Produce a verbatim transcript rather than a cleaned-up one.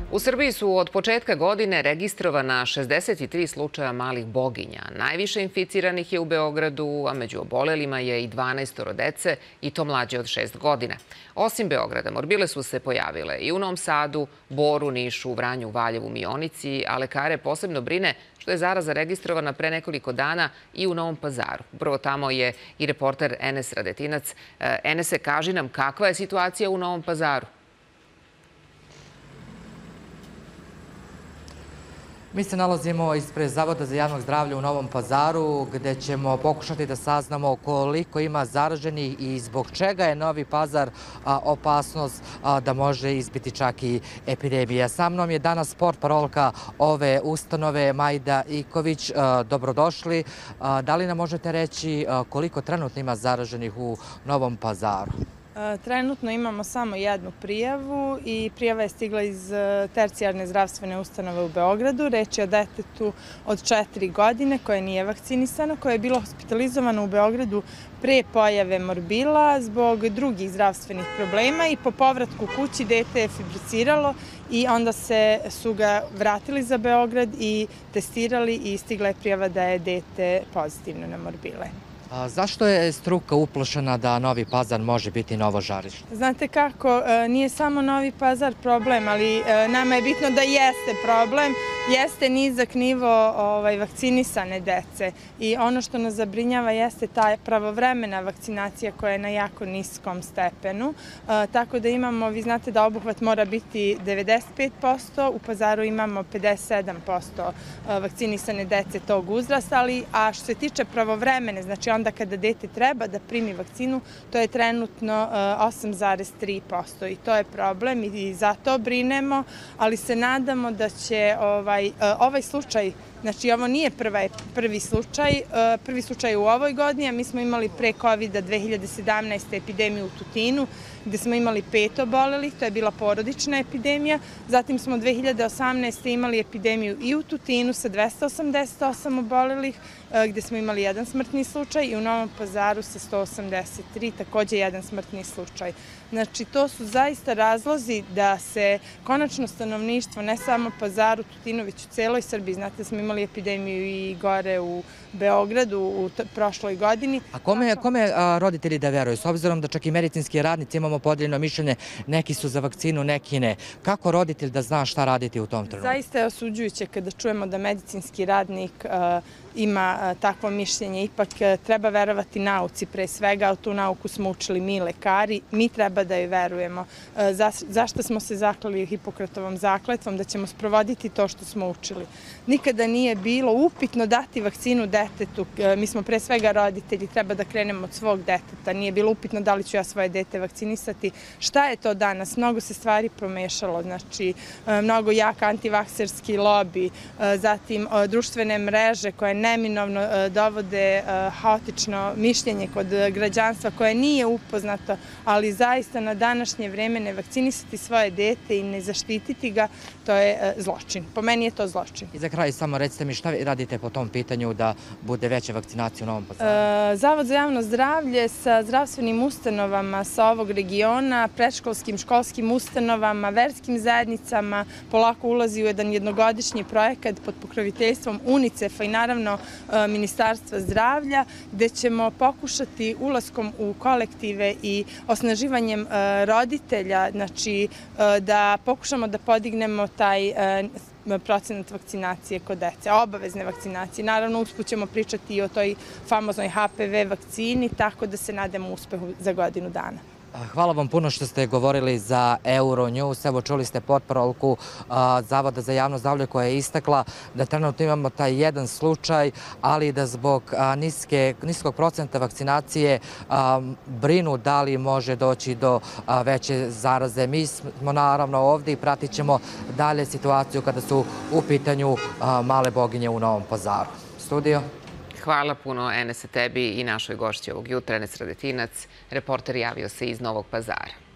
U Srbiji su od početka godine registrovana šezdeset tri slučaja malih boginja. Najviše inficiranih je u Beogradu, a među obolelima je i dvanaestoro dece, i to mlađe od šest godina. Osim Beograda, morbile su se pojavile i u Novom Sadu, Boru, Nišu, Vranju, Valjevu, Mionici, a lekare posebno brine što je zaraza registrovana pre nekoliko dana i u Novom Pazaru. Upravo tamo je i reporter Enes Radetinac. Enese, kaži nam kakva je situacija u Novom Pazaru? Mi se nalazimo ispred Zavoda za javno zdravlje u Novom Pazaru, gde ćemo pokušati da saznamo koliko ima zaraženih i zbog čega je Novi Pazar opasnost da može izbiti čak i epidemija. Sa mnom je danas portparolka ove ustanove Majda Iković. Dobrodošli. Da li nam možete reći koliko trenutno ima zaraženih u Novom Pazaru? Trenutno imamo samo jednu prijavu i prijava je stigla iz tercijarne zdravstvene ustanove u Beogradu. Reč je o detetu od četiri godine koje nije vakcinisano, koje je bilo hospitalizovano u Beogradu pre pojave morbila zbog drugih zdravstvenih problema i po povratku kući dete je fibriciralo i onda se su ga vratili za Beograd i testirali i stigla je prijava da je dete pozitivno na morbile. Zašto je struka uplašena da Novi Pazar može biti novo žarište? Znate kako, nije samo Novi Pazar problem, ali nama je bitno da jeste problem. Jeste nizak nivo vakcinisane dece i ono što nas zabrinjava jeste ta pravovremena vakcinacija koja je na jako niskom stepenu. Tako da imamo, vi znate da obuhvat mora biti devedeset pet posto, u Pazaru imamo pedeset sedam posto vakcinisane dece tog uzrasta, ali a što se tiče pravovremene, znači onda kada dete treba da primi vakcinu, to je trenutno osam zarez tri posto i to je problem i zato brinemo, ali se nadamo da će ovaj Ovaj slučaj, znači ovo nije prvi slučaj, prvi slučaj u ovoj godini, a mi smo imali pre kovida dve hiljade sedamnaeste. epidemiju u Tutinu, gde smo imali pet obolelih, to je bila porodična epidemija. Zatim smo dve hiljade osamnaeste. imali epidemiju i u Tutinu sa dvesta osamdeset osam obolelih, gde smo imali jedan smrtni slučaj i u Novom Pazaru sa sto osamdeset tri, takođe jedan smrtni slučaj. Znači, to su zaista razlozi da se konačno stanovništvo, ne samo Pazaru, Tutinu, već u celoj Srbiji, znate da smo imali epidemiju i gore u Beogradu u prošloj godini. A kome, kome roditelji da veruju? S obzirom da čak i medicinski radnici imamo podeljeno mišljenje, neki su za vakcinu, neki ne. Kako roditelj da zna šta raditi u tom trenutku? Zaista je osuđujuće kada čujemo da medicinski radnik ima takvo mišljenje. Ipak treba verovati nauci pre svega, a tu nauku smo učili mi lekari, mi treba da joj verujemo. Zašto smo se zaklali Hipokratovom zakletvom? Da ćemo sprovoditi to što smo učili. Nikada nije bilo upitno dati vakcinu detetu. Mi smo pre svega roditelji, treba da krenemo od svog deteta. Nije bilo upitno da li ću ja svoje dete vakcinisati. Šta je to danas? Mnogo se stvari promešalo. Znači, mnogo jak antivakserski lobi, zatim društvene mreže koje neminovno dovode haotično mišljenje kod građanstva koje nije upoznato, ali zaista na današnje vreme ne vakcinisati svoje dete i ne zaštititi ga, to je zločin. Po meni je to zločin. I za kraj samo recite mi šta radite po tom pitanju da bude veća vakcinacija u Novom Pazaru? Zavod za javno zdravlje sa zdravstvenim ustanovama sa ovog regiona, predškolskim, školskim ustanovama, verskim zajednicama polako ulazi u jedan jednogodišnji projekat pod pokroviteljstvom UNICEF-a i naravno Ministarstva zdravlja, gde ćemo pokušati ulaskom u kolektive i osnaživanjem roditelja, znači da pokušamo da podignemo taj procenat vakcinacije kod dece, obavezne vakcinacije. Naravno, usput ćemo pričati i o toj famoznoj H P V vakcini, tako da se nadamo uspehu za godinu dana. Hvala vam puno što ste govorili za Euronews. Evo, čuli ste portparolku Zavoda za javno zdravlje koja je istakla da trenutno imamo taj jedan slučaj, ali da zbog niskog procenta vakcinacije brinu da li može doći do veće zaraze. Mi smo naravno ovdje i pratit ćemo dalje situaciju kada su u pitanju male boginje u Novom Pazaru. Studio. Hvala puno, Enese, tebi i našoj gošći ovog jutra, Enes Radetinac, reporter javio se iz Novog Pazara.